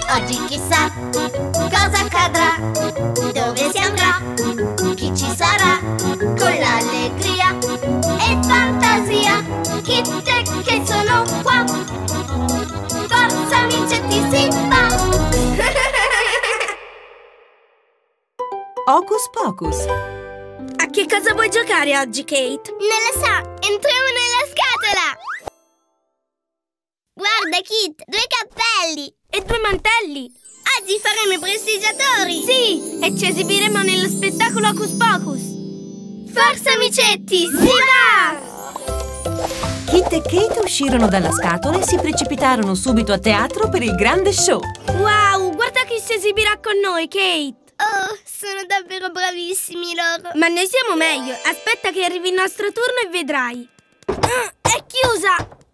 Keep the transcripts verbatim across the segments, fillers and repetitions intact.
Oggi chissà cosa accadrà, dove si andrà, chi ci sarà, con l'allegria e fantasia. Kit e Kate sono qua, forza amicetti si va. Hocus Pocus. A che cosa vuoi giocare oggi, Kate? Non lo so, entriamo nella scatola. Guarda, Kit, due cappelli e due mantelli. Oggi faremo i prestigiatori. Sì, e ci esibiremo nello spettacolo Hocus Pocus. Forza amicetti, si va! Kit e Kate uscirono dalla scatola e si precipitarono subito a teatro per il grande show. Wow, guarda chi si esibirà con noi, Kate. Oh, sono davvero bravissimi loro. Ma noi siamo meglio. Aspetta che arrivi il nostro turno e vedrai. Uh, è chiusa.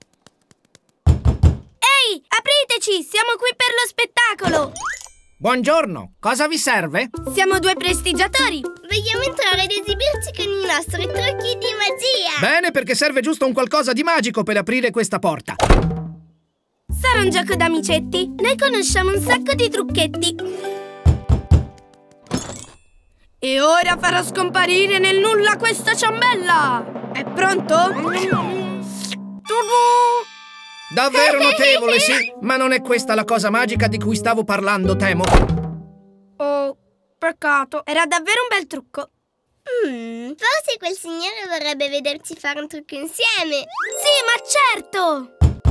Ehi, apriteci, siamo qui per lo spettacolo. Buongiorno, cosa vi serve? Siamo due prestigiatori. Vogliamo entrare ad esibirci con i nostri trucchi di magia. Bene, perché serve giusto un qualcosa di magico per aprire questa porta. Sarà un gioco d'amicetti. Noi conosciamo un sacco di trucchetti. E ora farò scomparire nel nulla questa ciambella. È pronto? Davvero notevole, sì. Ma non è questa la cosa magica di cui stavo parlando, temo. Oh, peccato. Era davvero un bel trucco. Mm, forse quel signore vorrebbe vederci fare un trucco insieme. Sì, ma certo!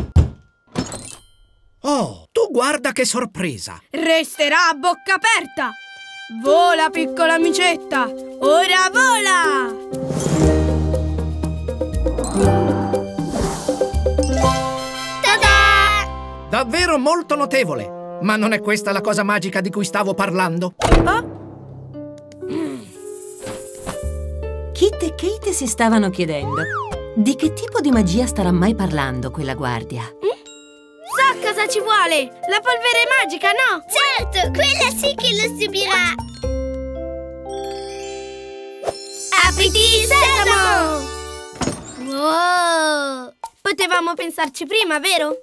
Oh, tu guarda che sorpresa! Resterà a bocca aperta! Vola, piccola amicetta! Ora vola! Ta-da! Davvero molto notevole! Ma non è questa la cosa magica di cui stavo parlando? Oh? Kit e Kate si stavano chiedendo di che tipo di magia starà mai parlando quella guardia. Mm? So cosa ci vuole! La polvere magica, no? Certo, quella sì che lo stupirà! Apriti il sesamo! Wow! Potevamo pensarci prima, vero?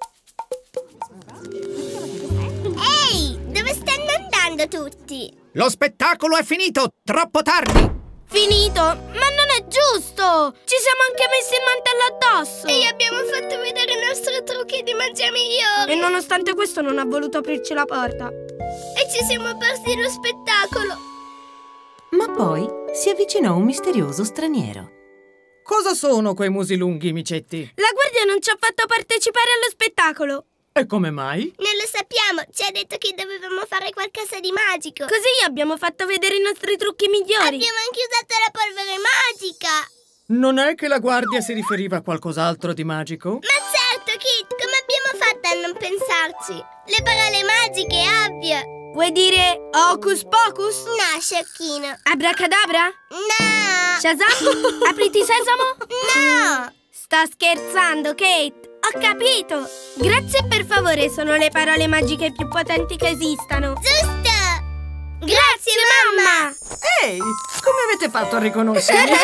Ehi, dove stanno andando tutti? Lo spettacolo è finito! Troppo tardi! Finito? Ma non è giusto! Ci siamo anche messi il mantello addosso! E abbiamo fatto vedere i nostri trucchi di magia migliori! E nonostante questo non ha voluto aprirci la porta! E ci siamo persi lo spettacolo! Ma poi si avvicinò un misterioso straniero. Cosa sono quei musi lunghi, micetti? La guardia non ci ha fatto partecipare allo spettacolo! E come mai? Non lo sappiamo, ci ha detto che dovevamo fare qualcosa di magico. Così abbiamo fatto vedere i nostri trucchi migliori. Abbiamo anche usato la polvere magica. Non è che la guardia si riferiva a qualcos'altro di magico? Ma certo, Kit, come abbiamo fatto a non pensarci? Le parole magiche, ovvio. Vuoi dire Hocus Pocus? No, sciocchino. Abracadabra? No. Shazam? Apriti sesamo? No. Sta scherzando, Kate. Ho capito! Grazie e per favore sono le parole magiche più potenti che esistano. Giusto! Grazie, mamma! Ehi, come avete fatto a riconoscermi?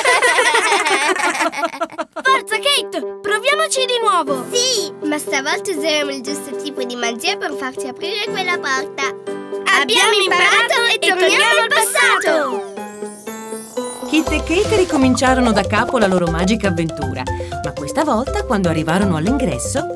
Forza, Kate! Proviamoci di nuovo! Sì, ma stavolta useremo il giusto tipo di magia per farci aprire quella porta. Abbiamo imparato e torniamo al passato! Kit e Kate ricominciarono da capo la loro magica avventura, ma questa volta, quando arrivarono all'ingresso...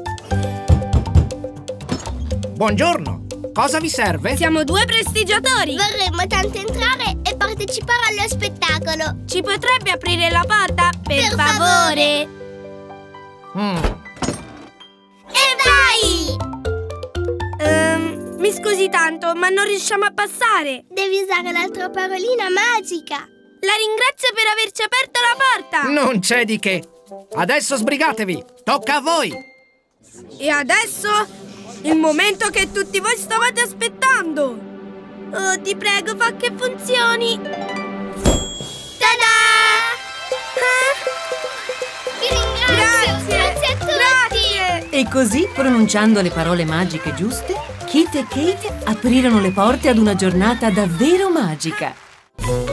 Buongiorno! Cosa vi serve? Siamo due prestigiatori! Vorremmo tanto entrare e partecipare allo spettacolo. Ci potrebbe aprire la porta? Per, Per favore! Mm. E vai! Um, mi scusi tanto, ma non riusciamo a passare. Devi usare l'altra parolina magica. La ringrazio per averci aperto la porta! Non c'è di che! Adesso sbrigatevi! Tocca a voi! E adesso il momento che tutti voi stavate aspettando! Oh, ti prego, fa che funzioni! Ta-da! Ah? Vi ringrazio! Grazie! Grazie a tutti! Grazie! E così, pronunciando le parole magiche giuste, Kit e Kate aprirono le porte ad una giornata davvero magica.